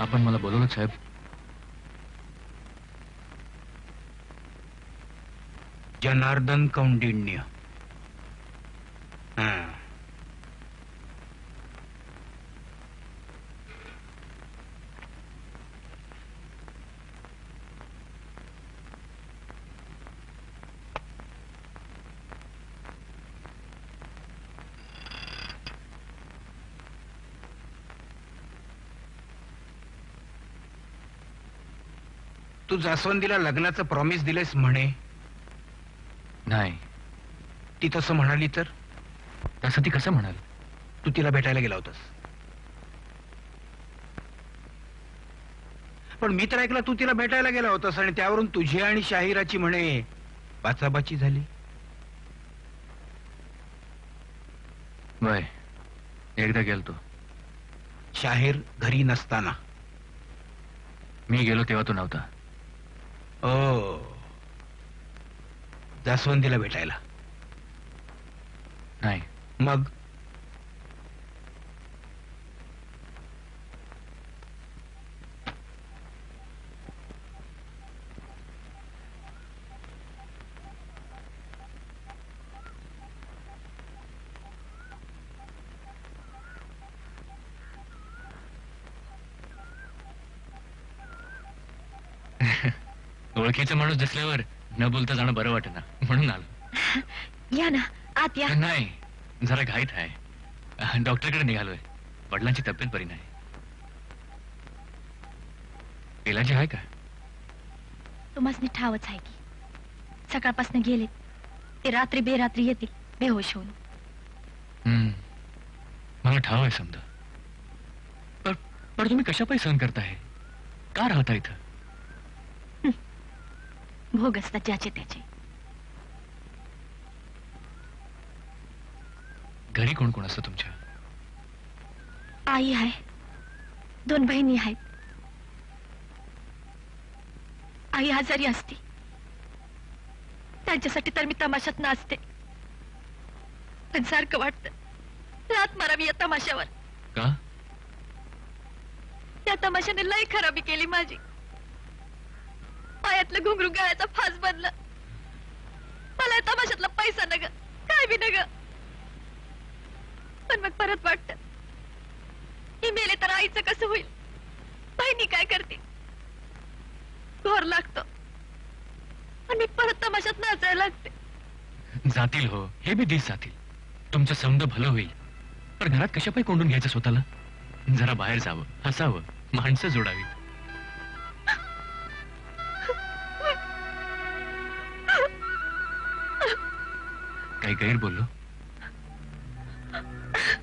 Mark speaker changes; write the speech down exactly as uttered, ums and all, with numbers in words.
Speaker 1: आपण मला बोलवलं साहेब?
Speaker 2: जनार्दन कौंडिण्य. हा. तू जास्वंदीला लग्नाचं प्रॉमिस दिलेस म्हणे.
Speaker 1: नाही.
Speaker 2: ती तसं म्हणाली तर?
Speaker 1: तसं ती कसं म्हणाल?
Speaker 2: तू तिला भेटायला गेला होतास. पण मी तर ऐकलं तू तिला भेटायला गेला होतास आणि त्यावरून तुझी आणि शाहिराची म्हणे बाचाबाची झाली.
Speaker 1: वय एकदा गेलतो.
Speaker 2: शाहीर घरी नसताना?
Speaker 1: मी गेलो तेव्हा तो नव्हता.
Speaker 2: ओ, जास्वंदीला भेटायला?
Speaker 1: नाही.
Speaker 2: मग?
Speaker 1: ओळखीचा माणूस दिसल्यावर न बोलता जाणं बरं वाटत ना, म्हणून आलो.
Speaker 3: या ना, आत या.
Speaker 1: नाही, जरा घाईत आहे. डॉक्टरकडे निघालोय. वडिलांची तब्येत बरी नाही. इलाजी आहे का?
Speaker 3: तुम्हाला ठावच आहे की सकाळपासून गेले ते रात्री बेरात्री येतील बेहोश होऊन.
Speaker 1: हम्म, मला ठाव आहे समजा. पर पर तुम्ही कशा पायी सहन करताय? का राहता इथं?
Speaker 3: भोग असतात ज्याचे त्याचे.
Speaker 1: घरी कोण कोण असतं तुमच्या?
Speaker 3: आई आहे, दोन बहिणी आहेत. आई आजारी असते, त्यांच्यासाठी तर मी तमाशात नाचते. पण सारखं वाटतं रात मारावी या तमाशावर.
Speaker 1: का?
Speaker 3: त्या तमाशाने लय खराबी केली माझी. पायातलं घुंगरू गळ्याचा फास बनला. मला या तमाशातला पैसा नग, काय बी नग. पण मग परत वाटत मी मेले तर आईचं कसं होईल? बहिणी काय करते? घोर लागतो आणि मी परत तमाशात नाचायला लागते.
Speaker 1: जातील हो, हे बी दिस जातील. तुमचं समज भलं होईल. पण घरात कशा पायी कोंडून घ्यायचं स्वतःला? जरा बाहेर जावं, हसावं, माणसं जोडावी. काही गैर बोललो?